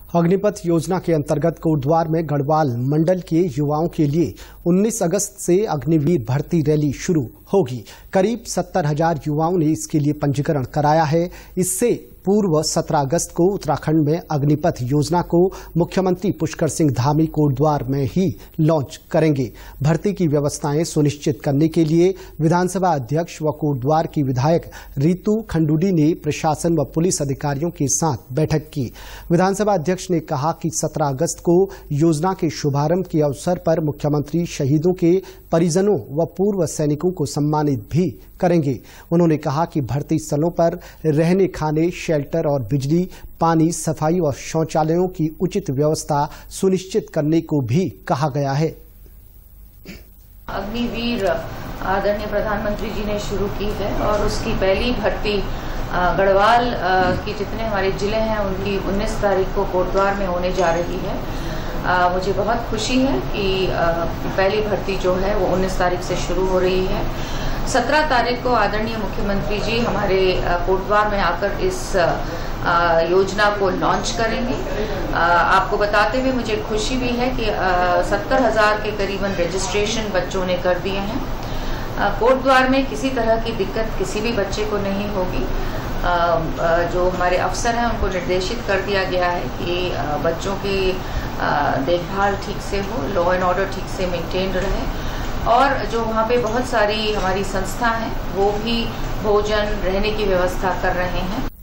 अग्निपथ योजना के अंतर्गत कोटद्वार में गढ़वाल मंडल के युवाओं के लिए 19 अगस्त से अग्निवीर भर्ती रैली शुरू होगी। करीब 70,000 युवाओं ने इसके लिए पंजीकरण कराया है। इससे पूर्व 17 अगस्त को उत्तराखंड में अग्निपथ योजना को मुख्यमंत्री पुष्कर सिंह धामी कोटद्वार में ही लॉन्च करेंगे। भर्ती की व्यवस्थाएं सुनिश्चित करने के लिए विधानसभा अध्यक्ष व कोटद्वार की विधायक रीतू खंडूडी ने प्रशासन व पुलिस अधिकारियों के साथ बैठक की। विधानसभा अध्यक्ष ने कहा कि 17 अगस्त को योजना के शुभारंभ के अवसर पर मुख्यमंत्री शहीदों के परिजनों व पूर्व सैनिकों को सम्मानित भी करेंगे। उन्होंने कहा कि भर्ती स्थलों पर रहने, खाने, शेल्टर और बिजली, पानी, सफाई और शौचालयों की उचित व्यवस्था सुनिश्चित करने को भी कहा गया है। अग्निवीर आदरणीय प्रधानमंत्री जी ने शुरू की है और उसकी पहली भर्ती गढ़वाल की जितने हमारे जिले हैं उनकी 19 तारीख को कोटद्वार में होने जा रही है। मुझे बहुत खुशी है कि पहली भर्ती जो है वो 19 तारीख से शुरू हो रही है। 17 तारीख को आदरणीय मुख्यमंत्री जी हमारे कोटद्वार में आकर इस योजना को लॉन्च करेंगे। आपको बताते हुए मुझे खुशी भी है कि 70,000 के करीबन रजिस्ट्रेशन बच्चों ने कर दिए हैं। कोटद्वार में किसी तरह की दिक्कत किसी भी बच्चे को नहीं होगी। जो हमारे अफसर हैं उनको निर्देशित कर दिया गया है कि बच्चों की देखभाल ठीक से हो, लॉ एंड ऑर्डर ठीक से मेंटेन रहे और जो वहाँ पे बहुत सारी हमारी संस्था हैं वो भी भोजन, रहने की व्यवस्था कर रहे हैं।